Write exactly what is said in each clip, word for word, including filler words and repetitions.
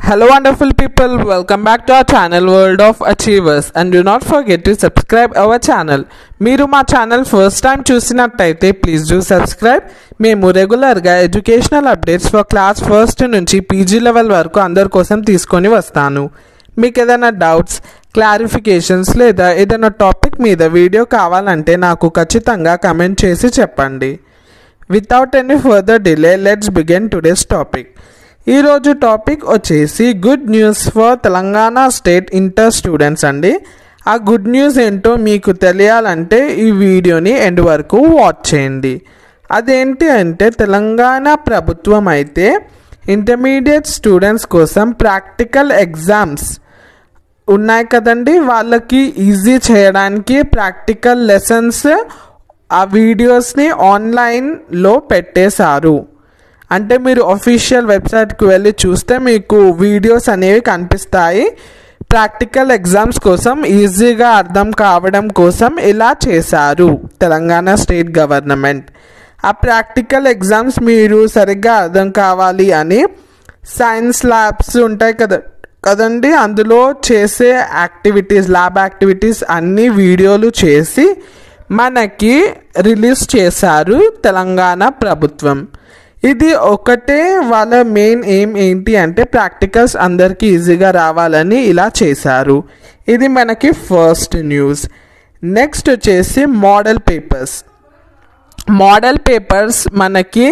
Hello wonderful people, welcome back to our channel World of Achievers and do not forget to subscribe our channel. మీరు మా channel first time చూసినట్టయితే please do subscribe. మేము రెగ్యులర్గా educational updates for class first నుంచి PG level వరకు అందరి కోసం తీసుకొని వస్తాను. మీకు ఏదైనా డౌట్స్, క్లారిఫికేషన్స్ లేదా ఏదైనా టాపిక్ మీద వీడియో కావాలంటే నాకు ఖచ్చితంగా కమెంట్ చేసి చెప్పండి. Without any further delay let's begin today's topic. ఈరోజు టాపిక్ వచ్చేసి good news for Telangana state inter students అండి. ఆ గుడ్ న్యూస్ ఏంటో మీకు తెలియాలంటే ఈ వీడియోని ఎండ్ వరకు వాచ్ చేయండి. అదేంటి అంటే తెలంగాణ ప్రభుత్వం అయితే ఇంటర్మీడియట్ స్టూడెంట్స్ కోసం ప్రాక్టికల్ ఎగ్జామ్స్ ఉన్నాయి కదండి, వాళ్ళకి ఈజీ చేయడానికి ప్రాక్టికల్ లెసన్స్ ఆ వీడియోస్ని ఆన్లైన్లో పెట్టేశారు. అంటే మీరు అఫీషియల్ వెబ్సైట్కి వెళ్ళి చూస్తే మీకు వీడియోస్ అనేవి కనిపిస్తాయి. ప్రాక్టికల్ ఎగ్జామ్స్ కోసం ఈజీగా అర్థం కావడం కోసం ఇలా చేశారు తెలంగాణ స్టేట్ గవర్నమెంట్. ఆ ప్రాక్టికల్ ఎగ్జామ్స్ మీరు సరిగ్గా అర్థం కావాలి అని సైన్స్ ల్యాబ్స్ ఉంటాయి కదా కదండి అందులో చేసే యాక్టివిటీస్, ల్యాబ్ యాక్టివిటీస్ అన్ని వీడియోలు చేసి మనకి రిలీజ్ చేశారు తెలంగాణ ప్రభుత్వం. ఇది ఒకటే వాళ్ళ మెయిన్ ఎయిమ్ ఏంటి అంటే ప్రాక్టికల్స్ అందరికీ ఈజీగా రావాలని ఇలా చేశారు. ఇది మనకి ఫస్ట్ న్యూస్. నెక్స్ట్ వచ్చేసి మోడల్ పేపర్స్. మోడల్ పేపర్స్ మనకి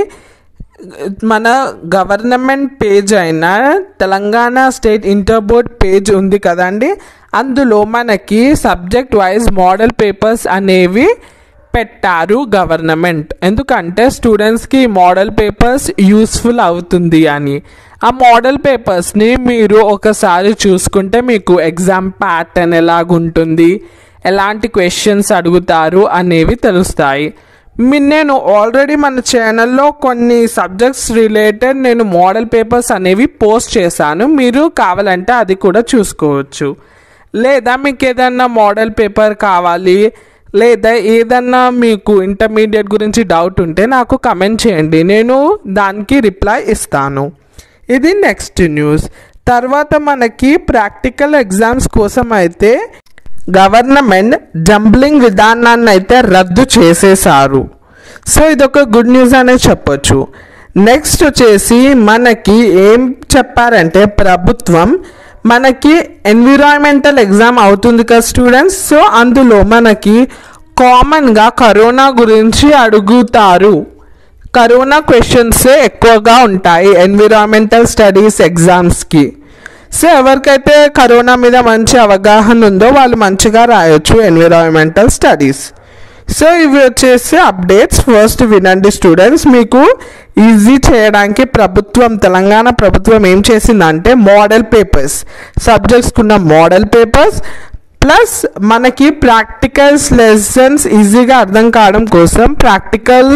మన గవర్నమెంట్ పేజ్ అయిన Telangana state inter board page ఉంది కదండి, అందులో మనకి సబ్జెక్ట్ వైజ్ మోడల్ పేపర్స్ అనేవి పెట్టారు గవర్నమెంట్. ఎందుకంటే స్టూడెంట్స్కి మోడల్ పేపర్స్ యూస్ఫుల్ అవుతుంది అని. ఆ మోడల్ పేపర్స్ని మీరు ఒకసారి చూసుకుంటే మీకు ఎగ్జామ్ ప్యాటర్న్ ఎలాగుంటుంది, ఎలాంటి క్వశ్చన్స్ అడుగుతారు అనేవి తెలుస్తాయి. నేను ఆల్రెడీ మన ఛానల్లో కొన్ని సబ్జెక్ట్స్ రిలేటెడ్ నేను మోడల్ పేపర్స్ అనేవి పోస్ట్ చేశాను, మీరు కావాలంటే అది కూడా చూసుకోవచ్చు. లేదా మీకు ఏదన్నా మోడల్ పేపర్ కావాలి లేదా ఏదన్నా మీకు ఇంటర్మీడియట్ గురించి డౌట్ ఉంటే నాకు కమెంట్ చేయండి, నేను దానికి రిప్లై ఇస్తాను. ఇది నెక్స్ట్ న్యూస్. తర్వాత మనకి ప్రాక్టికల్ ఎగ్జామ్స్ కోసం అయితే గవర్నమెంట్ జంబ్లింగ్ విధానాన్ని అయితే రద్దు చేసేసారు. సో ఇదొక గుడ్ న్యూస్ అనే చెప్పొచ్చు. నెక్స్ట్ వచ్చేసి మనకి ఏం చెప్పారంటే ప్రభుత్వం మనకి ఎన్విరాన్మెంటల్ ఎగ్జామ్ అవుతుంది కదా స్టూడెంట్స్, సో అందులో మనకి కామన్గా కరోనా గురించి అడుగుతారు. కరోనా క్వశ్చన్సే ఎక్కువగా ఉంటాయి ఎన్విరాన్మెంటల్ స్టడీస్ ఎగ్జామ్స్కి. సో ఎవరికైతే కరోనా మీద మంచి అవగాహన ఉందో వాళ్ళు మంచిగా రాయొచ్చు ఎన్విరాన్మెంటల్ స్టడీస్. సో ఇవి వచ్చేసి అప్డేట్స్. ఫస్ట్ వినండి స్టూడెంట్స్, మీకు ఈజీ చేయడానికి ప్రభుత్వం తెలంగాణ ప్రభుత్వం ఏం చేసిందంటే మోడల్ పేపర్స్, సబ్జెక్ట్స్కున్న మోడల్ పేపర్స్ ప్లస్ మనకి ప్రాక్టికల్స్ లెసన్స్ ఈజీగా అర్థం కావడం కోసం ప్రాక్టికల్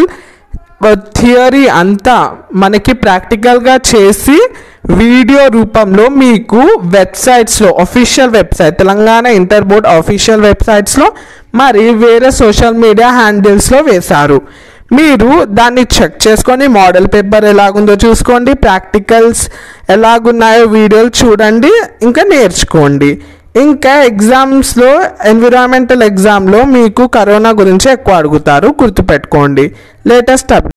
థియరీ అంతా మనకి ప్రాక్టికల్గా చేసి వీడియో రూపంలో మీకు వెబ్సైట్స్లో, official website Telangana inter board official వెబ్సైట్స్లో మరి వేరే సోషల్ మీడియా హ్యాండిల్స్లో వేశారు. మీరు దాన్ని చెక్ చేసుకొని మోడల్ పేపర్ ఎలాగుందో చూసుకోండి, ప్రాక్టికల్స్ ఎలాగున్నాయో వీడియోలు చూడండి, ఇంకా నేర్చుకోండి. ఇంకా ఎగ్జామ్స్లో ఎన్విరాన్మెంటల్ ఎగ్జామ్లో మీకు కరోనా గురించి ఎక్కువ అడుగుతారు, గుర్తుపెట్టుకోండి. లేటెస్ట్